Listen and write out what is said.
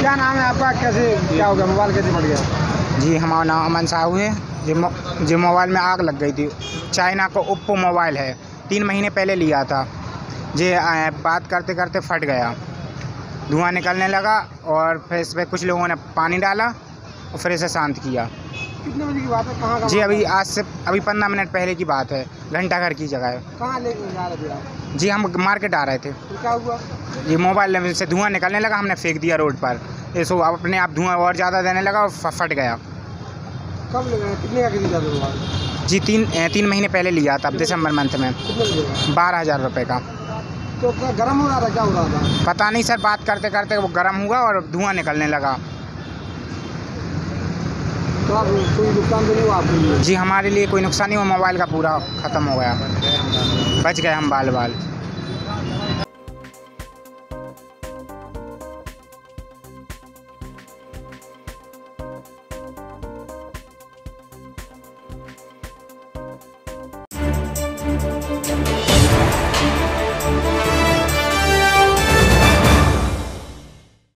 क्या नाम है आपका? कैसे क्या हो गया? मोबाइल कैसे फट गया? जी हमारा नाम अमन साहू है। जी मोबाइल में आग लग गई थी। चाइना का ओप्पो मोबाइल है, 3 महीने पहले लिया था। जी बात करते करते फट गया, धुआं निकलने लगा और फिर इस पर कुछ लोगों ने पानी डाला और फिर इसे शांत किया। कितने बजे की बात है? कहाँ का? जी अभी 15 मिनट पहले की बात है, घंटा घर की जगह है। कहाँ लेके जा रहे थे आप? जी हम मार्केट आ रहे थे। तो क्या हुआ? जी मोबाइल से धुआं निकलने लगा, हमने फेंक दिया रोड पर। इसको अपने आप धुआं और ज़्यादा देने लगा और फट गया। कब लगा? कितने का खरीदा था मोबाइल? जी 3 महीने पहले लिया था, अब दिसंबर मंथ में। कितने बजे? 12,000 रुपये का। तो क्या गर्म हो रहा था? क्या हो रहा था? पता नहीं सर, बात करते करते वो गर्म हुआ और धुआं निकलने लगा। तो आप कोई नुकसान तो नहीं हुआ आपके लिए? जी हमारे लिए कोई नुकसान नहीं हुआ, मोबाइल का पूरा ख़त्म हो गया, बच गए हम बाल बाल।